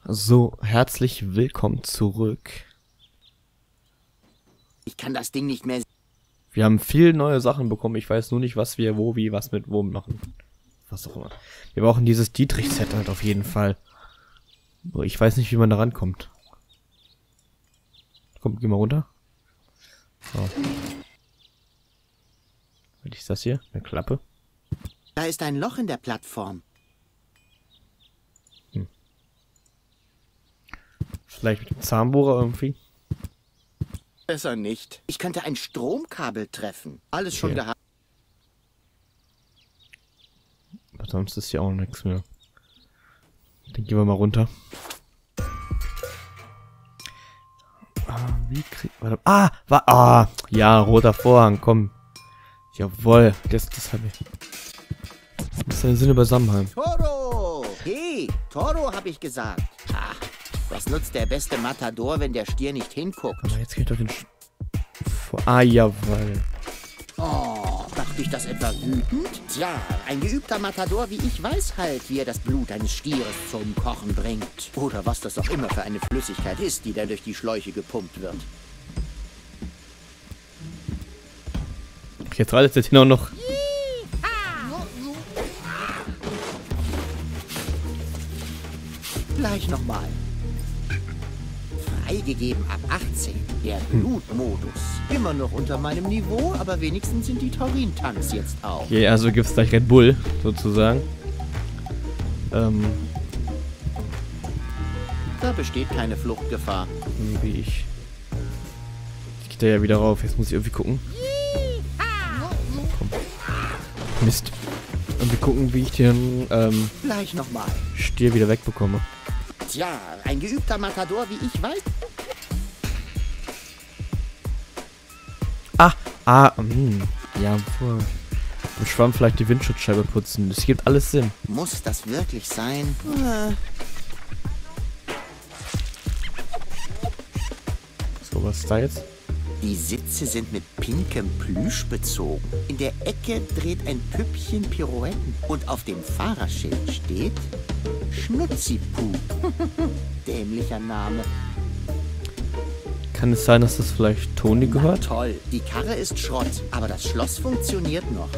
So, herzlich willkommen zurück. Ich kann das Ding nicht mehr. Wir haben viel neue Sachen bekommen. Ich weiß nur nicht, was wir wo, wie, was mit wo machen. Was auch immer. Wir brauchen dieses Dietrich-Set halt auf jeden Fall. So, ich weiß nicht, wie man da rankommt. Komm, geh mal runter. So. Was ist das hier? Eine Klappe? Da ist ein Loch in der Plattform. Vielleicht mit dem Zahnbohrer irgendwie? Besser nicht. Ich könnte ein Stromkabel treffen. Alles schon Okay. gehabt. Aber sonst ist hier auch nichts mehr. Dann gehen wir mal runter. Wie krieg... Warte. Ja, roter Vorhang, komm. Jawohl, das habe ich. Das ist ein Sinn über Zusammenhang. Toro! Hey, Toro, hab ich gesagt. Ach, was nutzt der beste Matador, wenn der Stier nicht hinguckt? Aber jetzt geht doch den... jawohl. Oh, macht dich das etwa wütend? Tja, ein geübter Matador wie ich weiß halt, wie er das Blut eines Stieres zum Kochen bringt. Oder was das auch immer für eine Flüssigkeit ist, die da durch die Schläuche gepumpt wird. Jetzt reitet jetzt hier noch. Gleich nochmal. Freigegeben ab 18. Der Blutmodus. Immer noch unter meinem Niveau, aber wenigstens sind die Taurin-Tanks jetzt auch. Okay, also gibt's gleich Red Bull, sozusagen. Da besteht keine Fluchtgefahr. Wie ich. Jetzt geht der ja wieder rauf. Jetzt muss ich irgendwie gucken. Komm. Mist. Irgendwie gucken, wie ich den Gleich nochmal. Stier wieder wegbekomme. Tja, ein geübter Matador wie ich weiß. Ja, vor dem Schwamm vielleicht die Windschutzscheibe putzen. Das gibt alles Sinn. Muss das wirklich sein? So, was ist da jetzt? Die Sitze sind mit pinkem Plüsch bezogen. In der Ecke dreht ein Püppchen Pirouetten. Und auf dem Fahrerschild steht Schnutzipuh. Dämlicher Name. Kann es sein, dass das vielleicht Toni gehört? Toll, die Karre ist Schrott, aber das Schloss funktioniert noch.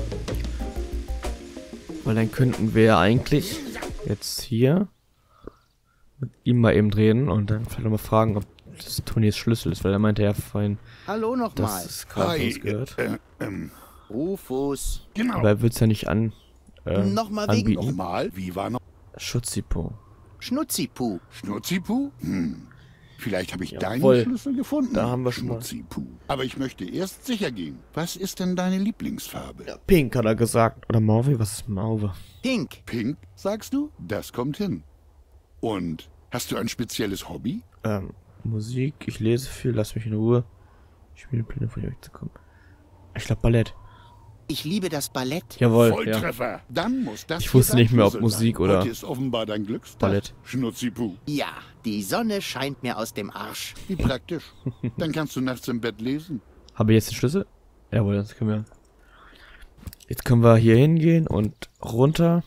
Weil dann könnten wir ja eigentlich jetzt hier mit ihm mal eben reden und dann vielleicht mal fragen, ob das Tonis Schlüssel ist, weil er meinte ja vorhin, Hallo nochmal. dass es gerade uns gehört. Rufus. Genau. Aber er wird es ja nicht Nochmal wegen anbieten. Nochmal, wie war noch? Schutzipo. Schnutzipuh. Schnurzipu? Vielleicht habe ich Jawohl. deinen Schlüssel gefunden. Da haben wir schon mal. Schnurzipu. Aber ich möchte erst sicher gehen. Was ist denn deine Lieblingsfarbe? Pink hat er gesagt. Oder Mauve? Was ist Mauve? Pink. Pink, sagst du? Das kommt hin. Und hast du ein spezielles Hobby? Musik, ich lese viel, lass mich in Ruhe. Ich spiele Pläne von hier wegzukommen. Ich glaube Ballett. Ich liebe das Ballett. Jawohl, ja. Volltreffer. Dann muss das Ich hier wusste dein nicht mehr, ob Schlüssel Musik sein. oder Heute ist offenbar dein Glückstag. Ballett. Schnurzipu. Ja, die Sonne scheint mir aus dem Arsch. Wie praktisch. Dann kannst du nachts im Bett lesen. Habe ich jetzt den Schlüssel? Jawohl, das können wir. Jetzt können wir hier hingehen und runter.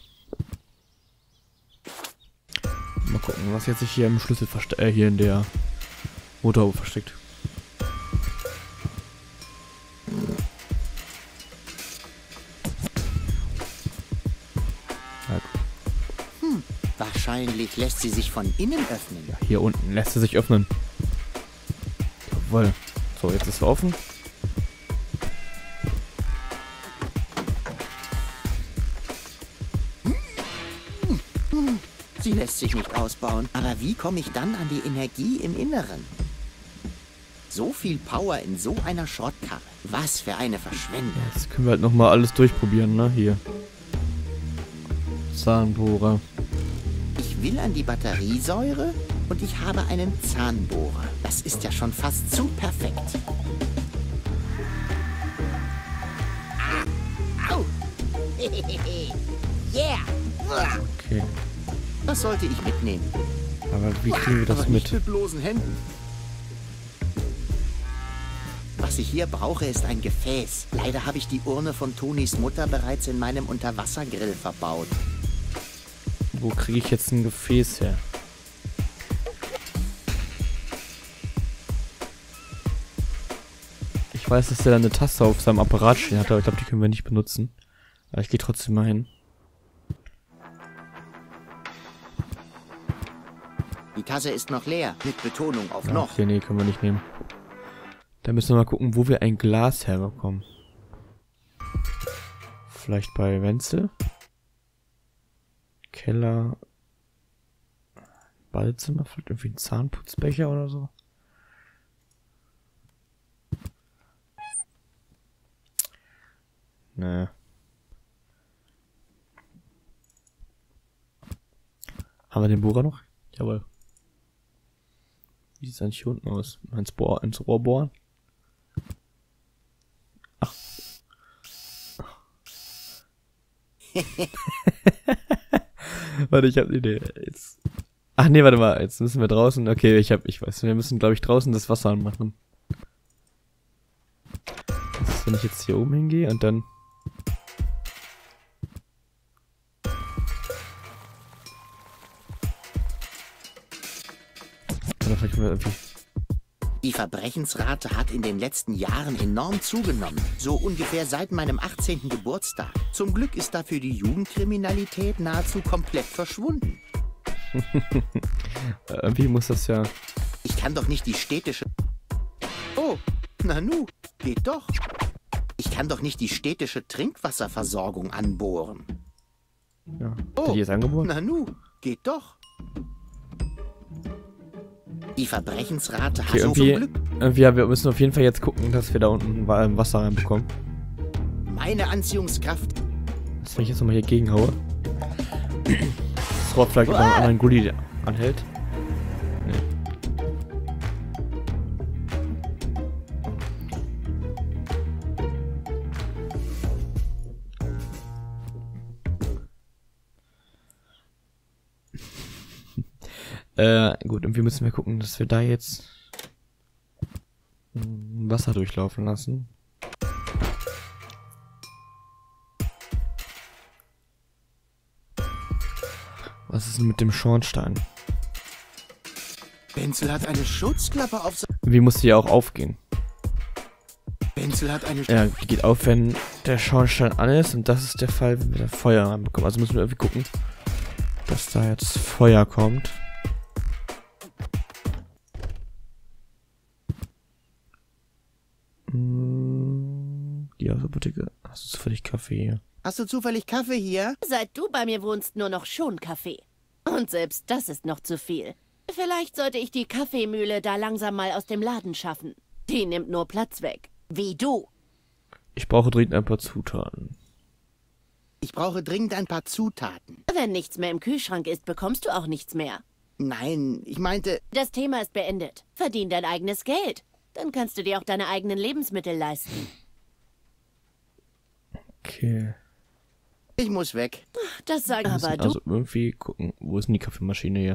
Mal gucken, was jetzt sich hier im Schlüssel versteckt, hier in der Motorhaube versteckt. Wahrscheinlich lässt sie sich von innen öffnen. Hier unten lässt er sich öffnen. Jawohl. So, jetzt ist er offen. Sie lässt sich nicht ausbauen. Aber wie komme ich dann an die Energie im Inneren? So viel Power in so einer Schrottkarre. Was für eine Verschwendung. Jetzt können wir halt nochmal alles durchprobieren, ne? Hier. Zahnbohrer. Ich will an die Batteriesäure und ich habe einen Zahnbohrer. Das ist ja schon fast zu perfekt. Au! Yeah! Okay. Das sollte ich mitnehmen. Aber wie kriegen wir das Aber nicht mit? mit bloßen Händen. Was ich hier brauche, ist ein Gefäß. Leider habe ich die Urne von Tonis Mutter bereits in meinem Unterwassergrill verbaut. Wo kriege ich jetzt ein Gefäß her? weiß, dass der da eine Tasse auf seinem Apparat stehen hat, aber ich glaube, die können wir nicht benutzen. Aber ich gehe trotzdem mal hin. Die Tasse ist noch leer, mit Betonung auf Ja, noch. okay, nee, können wir nicht nehmen. Da müssen wir mal gucken, wo wir ein Glas herbekommen. Vielleicht bei Wenzel? Keller. Badezimmer, vielleicht irgendwie ein Zahnputzbecher oder so. Nee. Haben wir den Bohrer noch? Jawohl. Wie sieht es eigentlich hier unten aus? Ins Rohr bohren? Ach. Warte, ich habe eine Idee. Jetzt. Ach nee, warte mal. Jetzt müssen wir draußen. Okay, ich weiß. Wir müssen, glaube ich, draußen das Wasser anmachen. Das ist, wenn ich jetzt hier oben hingehe und dann. Oder vielleicht können wir irgendwie. Die Verbrechensrate hat in den letzten Jahren enorm zugenommen. So ungefähr seit meinem 18. Geburtstag. Zum Glück ist dafür die Jugendkriminalität nahezu komplett verschwunden. Irgendwie muss das ja. Ich kann doch nicht die städtische... Oh, Nanu, geht doch. Ich kann doch nicht die städtische Trinkwasserversorgung anbohren. Ja. Oh, Hat die jetzt angeboten? Nanu, geht doch. Die Verbrechensrate Okay, hat so zum Glück... ja, wir müssen auf jeden Fall jetzt gucken, dass wir da unten Wasser reinbekommen. Meine Anziehungskraft... Das, wenn ich jetzt nochmal hier gegenhaue. Das Rohr vielleicht über einen anderen Gully anhält. Nee. Gut, irgendwie müssen wir gucken, dass wir da jetzt Wasser durchlaufen lassen. Was ist denn mit dem Schornstein? Wenzel hat eine Schutzklappe auf... Wie muss die ja auch aufgehen? Wenzel hat eine... Ja, die geht auf, wenn der Schornstein an ist und das ist der Fall, wenn wir da Feuer reinbekommen. Also müssen wir irgendwie gucken, dass da jetzt Feuer kommt. Die Apotheke. Hast du zufällig Kaffee hier? Hast du zufällig Kaffee hier? Seit du bei mir wohnst, nur noch schon Kaffee. Und selbst das ist noch zu viel. Vielleicht sollte ich die Kaffeemühle da langsam mal aus dem Laden schaffen. Die nimmt nur Platz weg. Wie du. Ich brauche dringend ein paar Zutaten. Ich brauche dringend ein paar Zutaten. Wenn nichts mehr im Kühlschrank ist, bekommst du auch nichts mehr. Nein, ich meinte... Das Thema ist beendet. Verdien dein eigenes Geld. Dann kannst du dir auch deine eigenen Lebensmittel leisten. Okay. Ich muss weg. Das sagen Wir aber müssen du. also irgendwie gucken, wo ist denn die Kaffeemaschine hier?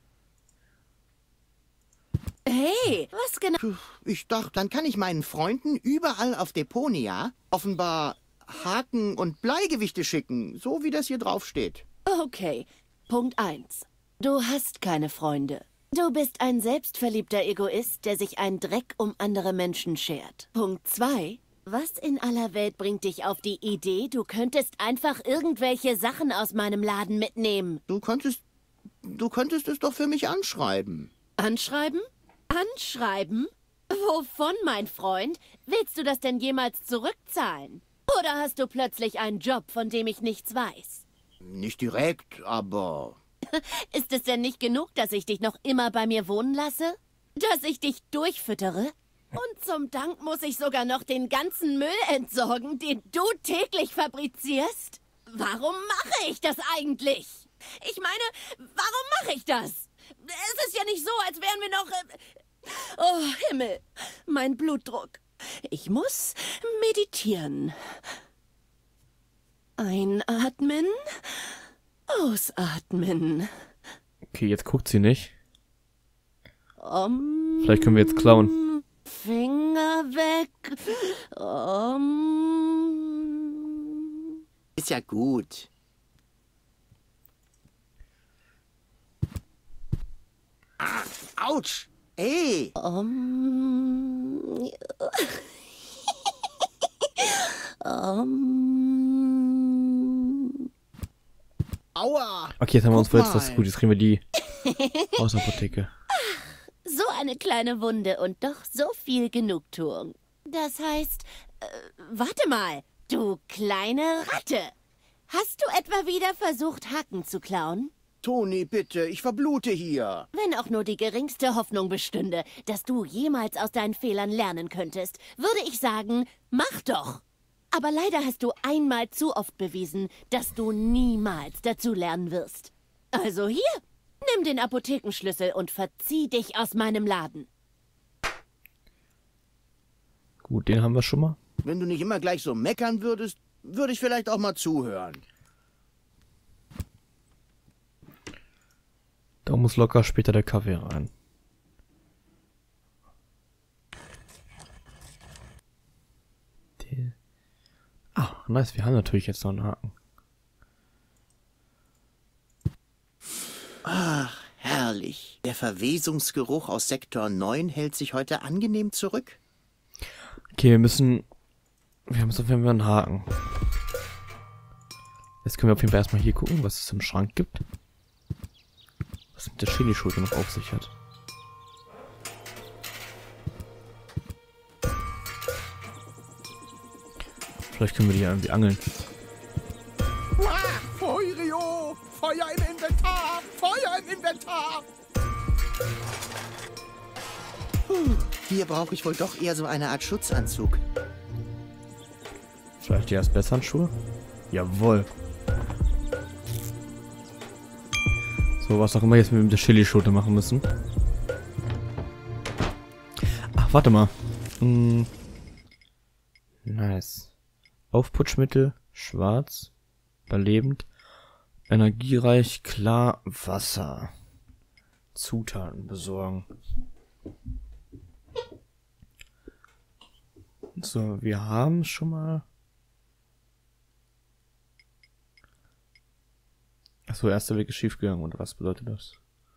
Hey, was genau? Puh, ich dachte, dann kann ich meinen Freunden überall auf Deponia offenbar Haken und Bleigewichte schicken, so wie das hier drauf steht. Okay, Punkt 1. Du hast keine Freunde. Du bist ein selbstverliebter Egoist, der sich einen Dreck um andere Menschen schert. Punkt 2. Was in aller Welt bringt dich auf die Idee, du könntest einfach irgendwelche Sachen aus meinem Laden mitnehmen? Du könntest es doch für mich anschreiben. Anschreiben? Anschreiben? Wovon, mein Freund? Willst du das denn jemals zurückzahlen? Oder hast du plötzlich einen Job, von dem ich nichts weiß? Nicht direkt, aber... Ist es denn nicht genug, dass ich dich noch immer bei mir wohnen lasse? Dass ich dich durchfüttere? Und zum Dank muss ich sogar noch den ganzen Müll entsorgen, den du täglich fabrizierst? Warum mache ich das eigentlich? Ich meine, warum mache ich das? Es ist ja nicht so, als wären wir noch... Oh, Himmel, mein Blutdruck. Ich muss meditieren. Einatmen, ausatmen. Okay, jetzt guckt sie nicht. Om. Vielleicht können wir jetzt klauen. Finger weg. Ist ja gut. Ah, ouch! Ey! Aua! Okay, jetzt haben wir uns Guck verletzt, das ist mal. gut. Jetzt kriegen wir die Hausapotheke. So eine kleine Wunde und doch so viel Genugtuung. Das heißt, warte mal, du kleine Ratte. Hast du etwa wieder versucht, Hacken zu klauen? Toni, bitte, ich verblute hier. Wenn auch nur die geringste Hoffnung bestünde, dass du jemals aus deinen Fehlern lernen könntest, würde ich sagen, mach doch. Aber leider hast du einmal zu oft bewiesen, dass du niemals dazu lernen wirst. Also hier, nimm den Apothekenschlüssel und verzieh dich aus meinem Laden. Gut, den haben wir schon mal. Wenn du nicht immer gleich so meckern würdest, würde ich vielleicht auch mal zuhören. Da muss locker später der Kaffee rein. Ah, nice, wir haben natürlich jetzt noch einen Haken. Ach, herrlich. Der Verwesungsgeruch aus Sektor 9 hält sich heute angenehm zurück. Okay, wir haben jetzt auf jeden Fall einen Haken. Jetzt können wir auf jeden Fall erstmal hier gucken, was es im Schrank gibt. Was mit der Chili-Schulter noch auf sich hat. Vielleicht können wir die ja irgendwie angeln. Feurio! Feuer im Inventar! Feuer im Inventar! Hier brauche ich wohl doch eher so eine Art Schutzanzug. Vielleicht die erst besseren Schuhe? Jawohl. So, was auch immer jetzt mit der Chili-Schote machen müssen. Ach, warte mal. Nice. Aufputschmittel, schwarz, überlebend, energiereich, klar, Wasser. Zutaten besorgen. So, wir haben schon mal... Achso, erster Weg ist schiefgegangen. Und was bedeutet das?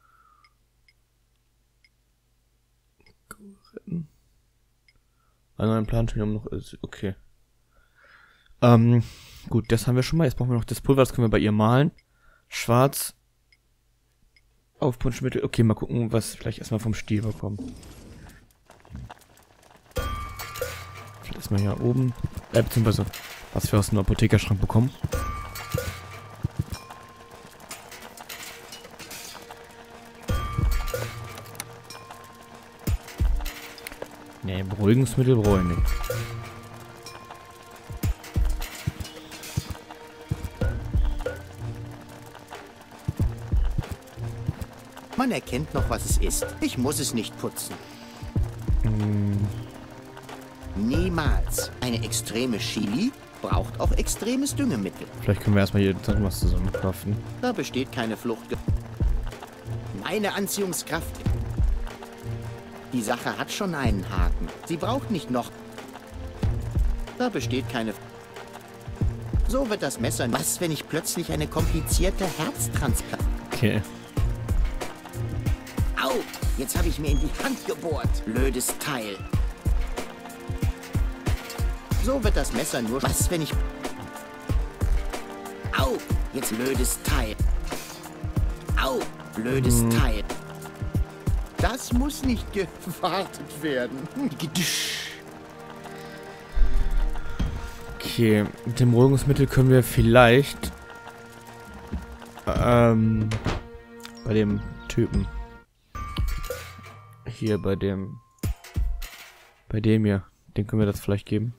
Retten. Einen neuen Plan schon noch ist. Okay. Gut, das haben wir schon mal. Jetzt brauchen wir noch das Pulver, das können wir bei ihr malen. Schwarz. Aufputschmittel. Okay, mal gucken, was wir vielleicht erstmal vom Stiel bekommen. Vielleicht erstmal hier oben. Beziehungsweise, was wir aus dem Apothekerschrank bekommen. Nee, Beruhigungsmittel brauche ich nicht. Man erkennt noch, was es ist. Ich muss es nicht putzen. Niemals. Eine extreme Chili braucht auch extremes Düngemittel. Vielleicht können wir erstmal hier was zusammenkraften. Da besteht keine Flucht. Meine Anziehungskraft. Die Sache hat schon einen Haken. Sie braucht nicht noch. Da besteht keine... So wird das Messer... Was, wenn ich plötzlich eine komplizierte Herztransplantation... Okay. Au! Jetzt habe ich mir in die Hand gebohrt. Blödes Teil. So wird das Messer nur... Was, wenn ich... Au! Jetzt blödes Teil. Au! Blödes Teil. Das muss nicht gewartet werden. Okay, mit dem Beruhigungsmittel können wir vielleicht bei dem Typen hier, bei dem hier, den können wir das vielleicht geben.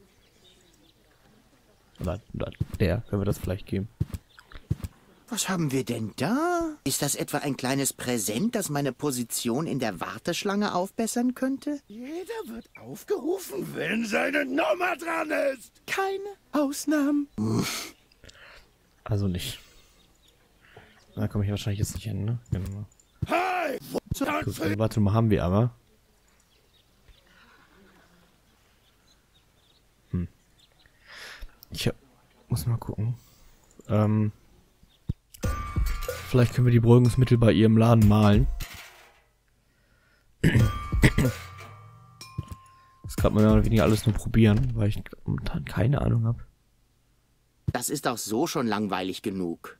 Oder der können wir das vielleicht geben. Was haben wir denn da? Ist das etwa ein kleines Präsent, das meine Position in der Warteschlange aufbessern könnte? Jeder wird aufgerufen, wenn seine Nummer dran ist. Keine Ausnahmen. Also nicht. Da komme ich wahrscheinlich jetzt nicht hin, ne? Genau. Hi! Gut, also, warte mal, haben wir aber. Ich muss mal gucken. Vielleicht können wir die Beruhigungsmittel bei ihr im Laden malen. Das kann man ja weniger alles nur probieren, weil ich momentan keine Ahnung habe. Das ist auch so schon langweilig genug.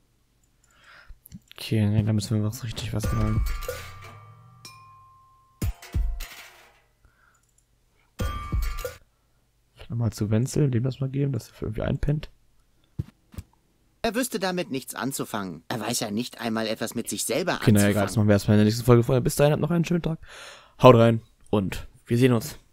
Okay, nee, da müssen wir was malen. Nochmal zu Wenzel, dem das mal geben, dass er irgendwie einpennt. Er wüsste damit nichts anzufangen. Er weiß ja nicht einmal etwas mit sich selber Okay, naja, egal, das machen wir erstmal in der nächsten Folge vorher. Bis dahin, habt noch einen schönen Tag. Haut rein und wir sehen uns.